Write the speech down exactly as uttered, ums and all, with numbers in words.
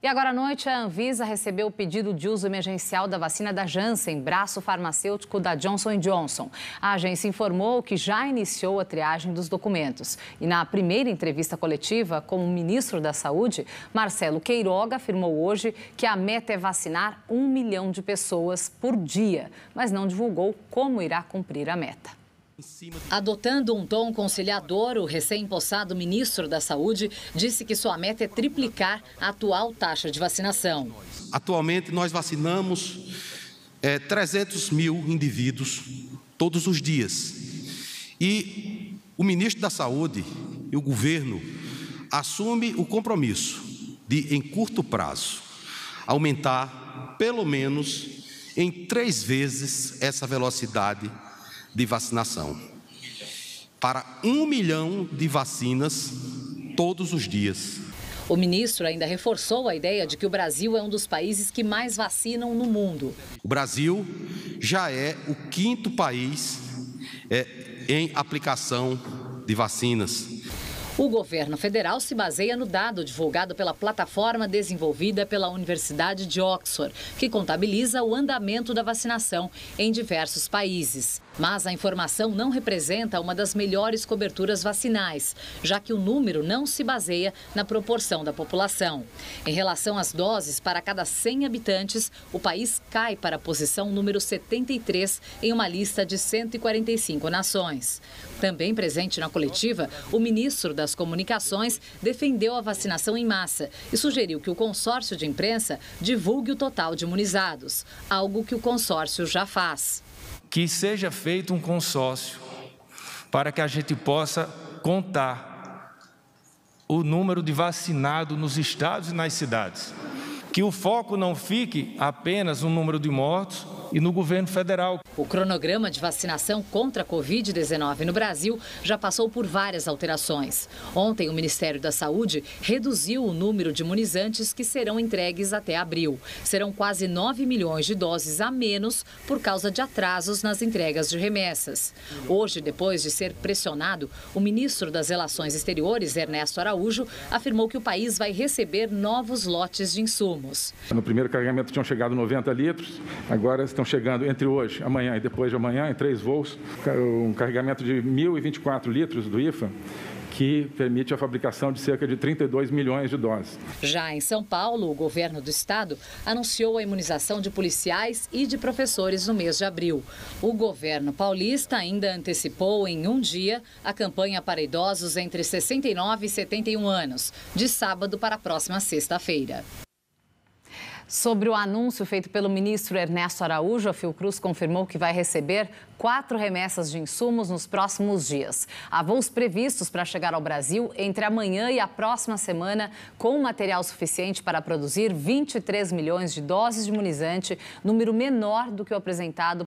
E agora à noite, a Anvisa recebeu o pedido de uso emergencial da vacina da Janssen, braço farmacêutico da Johnson and Johnson. A agência informou que já iniciou a triagem dos documentos. E na primeira entrevista coletiva com o ministro da Saúde, Marcelo Queiroga afirmou hoje que a meta é vacinar um milhão de pessoas por dia, mas não divulgou como irá cumprir a meta. Adotando um tom conciliador, o recém-impossado ministro da Saúde disse que sua meta é triplicar a atual taxa de vacinação. Atualmente, nós vacinamos é, trezentos mil indivíduos todos os dias. E o ministro da Saúde e o governo assume o compromisso de, em curto prazo, aumentar pelo menos em três vezes essa velocidade de vacinação, para um milhão de vacinas todos os dias. O ministro ainda reforçou a ideia de que o Brasil é um dos países que mais vacinam no mundo. O Brasil já é o quinto país é, em aplicação de vacinas. O governo federal se baseia no dado divulgado pela plataforma desenvolvida pela Universidade de Oxford, que contabiliza o andamento da vacinação em diversos países. Mas a informação não representa uma das melhores coberturas vacinais, já que o número não se baseia na proporção da população. Em relação às doses para cada cem habitantes, o país cai para a posição número setenta e três em uma lista de cento e quarenta e cinco nações. Também presente na coletiva, o ministro das Comunicações defendeu a vacinação em massa e sugeriu que o consórcio de imprensa divulgue o total de imunizados, algo que o consórcio já faz. Que seja feito um consórcio para que a gente possa contar o número de vacinados nos estados e nas cidades. Que o foco não fique apenas no número de mortos e no governo federal. O cronograma de vacinação contra a covid dezenove no Brasil já passou por várias alterações. Ontem, o Ministério da Saúde reduziu o número de imunizantes que serão entregues até abril. Serão quase nove milhões de doses a menos por causa de atrasos nas entregas de remessas. Hoje, depois de ser pressionado, o ministro das Relações Exteriores, Ernesto Araújo, afirmou que o país vai receber novos lotes de insumos. No primeiro carregamento tinham chegado noventa litros, agora estão chegando entre hoje, amanhã e depois de amanhã, em três voos, um carregamento de mil e vinte e quatro litros do I F A, que permite a fabricação de cerca de trinta e dois milhões de doses. Já em São Paulo, o governo do estado anunciou a imunização de policiais e de professores no mês de abril. O governo paulista ainda antecipou em um dia a campanha para idosos entre sessenta e nove e setenta e um anos, de sábado para a próxima sexta-feira. Sobre o anúncio feito pelo ministro Ernesto Araújo, a Fiocruz confirmou que vai receber quatro remessas de insumos nos próximos dias. Há voos previstos para chegar ao Brasil entre amanhã e a próxima semana, com material suficiente para produzir vinte e três milhões de doses de imunizante, número menor do que o apresentado